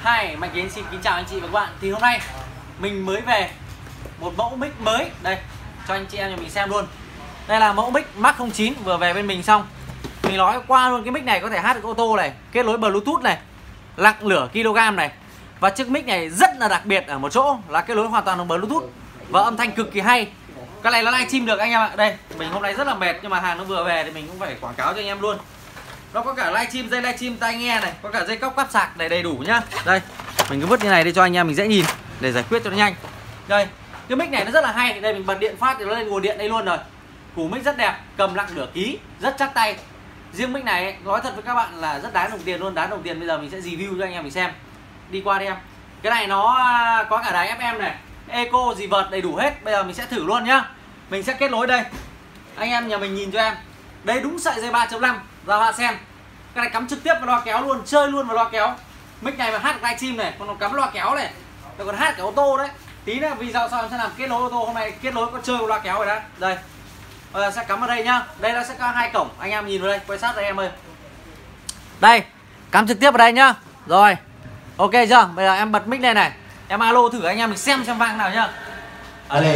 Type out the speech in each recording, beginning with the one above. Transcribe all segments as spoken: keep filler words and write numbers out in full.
Hi, Mạnh Tiến xin kính chào anh chị và các bạn. Thì hôm nay mình mới về một mẫu mic mới đây cho anh chị em nhà mình xem luôn. Đây là mẫu mic Mark không chín vừa về bên mình xong. Mình nói qua luôn, cái mic này có thể hát được ô tô này, kết nối Bluetooth này, nặng nửa kg này. Và chiếc mic này rất là đặc biệt ở một chỗ là kết nối hoàn toàn bằng Bluetooth và âm thanh cực kỳ hay. Cái này nó livestream được anh em ạ. Đây, mình hôm nay rất là mệt nhưng mà hàng nó vừa về thì mình cũng phải quảng cáo cho anh em luôn. Nó có cả livestream, dây livestream, tai nghe này, có cả dây cóc cáp sạc này, đầy đủ nhá. Đây, mình cứ vứt như này đi cho anh em mình dễ nhìn để giải quyết cho nó nhanh. Đây, cái mic này nó rất là hay. Đây mình bật điện phát thì nó lên nguồn điện đây luôn rồi. Củ mic rất đẹp, cầm nặng nửa ký, rất chắc tay. Riêng mic này ấy, nói thật với các bạn là rất đáng đồng tiền luôn, đáng đồng tiền. Bây giờ mình sẽ review cho anh em mình xem. Đi qua đi em. Cái này nó có cả đài ép em này, eco gì vợt đầy đủ hết. Bây giờ mình sẽ thử luôn nhá. Mình sẽ kết nối đây. Anh em nhà mình nhìn cho em. Đây đúng sợi dây ba chấm năm ra hoa sen. Cái này cắm trực tiếp vào loa kéo luôn, chơi luôn vào loa kéo. Mic này mà hát được livestream này, còn nó cắm loa kéo này, rồi còn hát cả ô tô đấy. Tí nữa vì sao sao em sẽ làm kết nối ô tô, hôm nay kết nối có chơi vào loa kéo rồi đó. Đây. Bây giờ sẽ cắm vào đây nhá. Đây nó sẽ có hai cổng, anh em nhìn vào đây, quay sát đây em ơi. Đây, cắm trực tiếp vào đây nhá. Rồi. Ok chưa? Bây giờ em bật mic lên này. Em alo thử anh em mình xem xem vang nào nhá. Alo,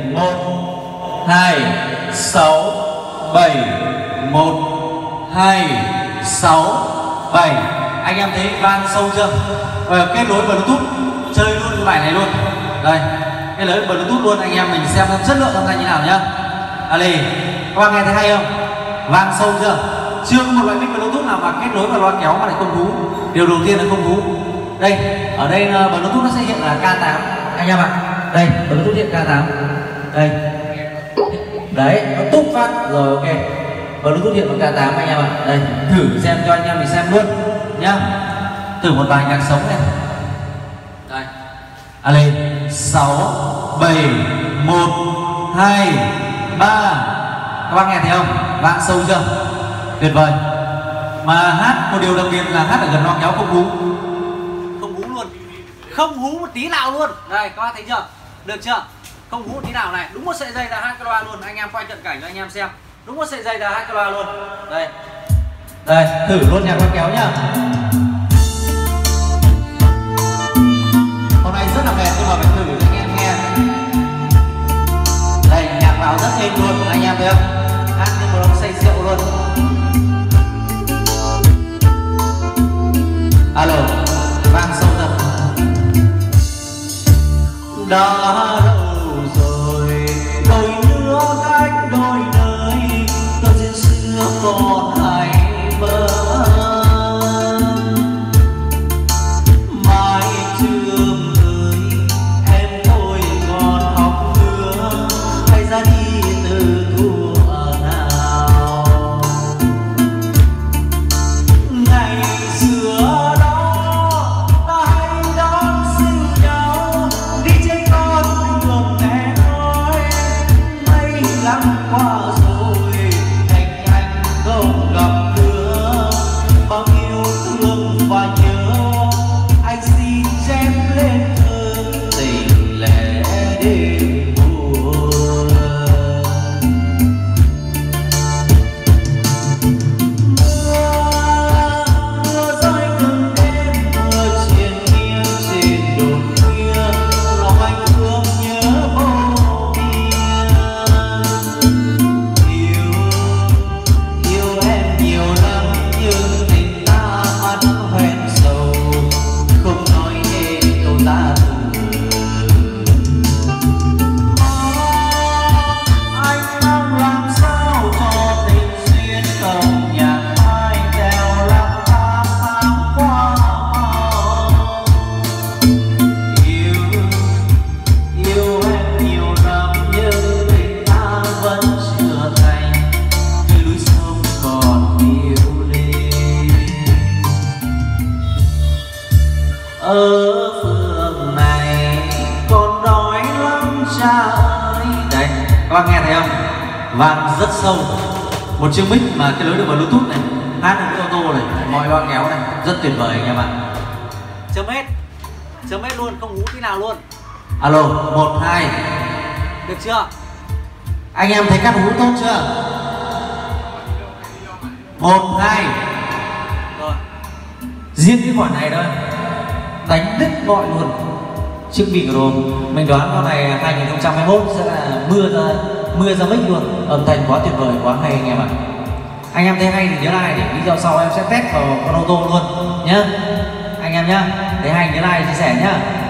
một hai sáu bảy một hai sáu bảy. Anh em thấy vang sâu chưa? Bây giờ kết nối Bluetooth, chơi luôn cái bài này luôn. Đây, kết nối Bluetooth luôn, anh em mình xem chất lượng âm thanh như nào nhá. Alo, các bạn nghe thấy hay không? Vang sâu chưa? Chưa có một loại mic Bluetooth nào mà kết nối vào loa kéo mà lại không hú. Điều đầu tiên là không hú. Đây, ở đây Bluetooth nó sẽ hiện là K tám anh em ạ. Đây, Bluetooth hiện K tám. Đây. Đấy, nó túc phát rồi, ok. Bluetooth hiện bằng K tám anh em ạ. Đây, thử xem cho anh em mình xem luôn nhá. Thử một bài nhạc sống này. Đây. Alo, sáu bảy một hai ba. Các bác nghe thấy không? Vang sâu chưa? Tuyệt vời. Mà hát một điều đặc biệt là hát ở gần loa kéo không hú. Không hú luôn. Không hú một tí nào luôn. Đây, các bác thấy chưa? Được chưa? Không hú một tí nào này. Đúng một sợi dây ra hát cái loa luôn. Anh em quay cận cảnh cho anh em xem. Đúng một sợi dây ra hát cái loa luôn. Đây. Đây, thử luôn nhạc loa kéo nhá. Hôm nay rất là mệt nhưng mà phải thử cho anh em nghe. Đây, nhạc vào rất êm luôn, anh em thấy không? Hát như một ông say rượu luôn. Alo, vang sâu thật. Đã lâu rồi, đôi nữa cách đôi nơi, tôi duyên xưa còn hay mơ. Mai trường ơi, em thôi còn học nữa, hay ra đi từ thuở nào. Ngày xưa đó ta hay đón sinh nhau, đi trên con đường mẹ ơi. Mấy năm qua rồi, anh anh không gặp nữa, bao nhiêu thương và nhớ. Anh xin chép lên thơ tình lẻ đêm buồn. Mưa rơi từng đêm, mưa triền miên trên đồi khuya, lòng anh thương nhớ vô biên. Yêu, yêu em nhiều năm nhưng tình ta mắt hoen sầu, không nói nên câu ta từ. Anh mong làm sao cho tình duyên không nhạt phai theo lắm tháng tháng qua mau. Yêu, yêu em nhiều năm nhưng tình ta vẫn chưa thành, khi núi sông còn yêu lên. Ở phường này còn đói lắm cha ơi. Đấy, các bác nghe thấy không? Vang rất sâu. Một chiếc mic mà cái lối được Bluetooth này, hát được cái ô tô này, mọi loa kéo này, rất tuyệt vời anh em ạ. Chấm hết. Chấm hết luôn, không hú tí nào luôn. Alo, một hai. Được chưa? Anh em thấy cắt hú tốt chưa? Một hai. Rồi. Riêng cái khoản này thôi đánh đứt mọi luôn chiếc micro. Mình đoán con này hai nghìn không trăm hai mươi mốt sẽ là mưa ra mưa ra mic luôn, âm thanh quá tuyệt vời, quá hay anh em ạ. Anh em thấy hay thì nhớ like, để video sau em sẽ test vào con ô tô luôn nhá anh em nhá. Thấy hay nhớ like chia sẻ nhá.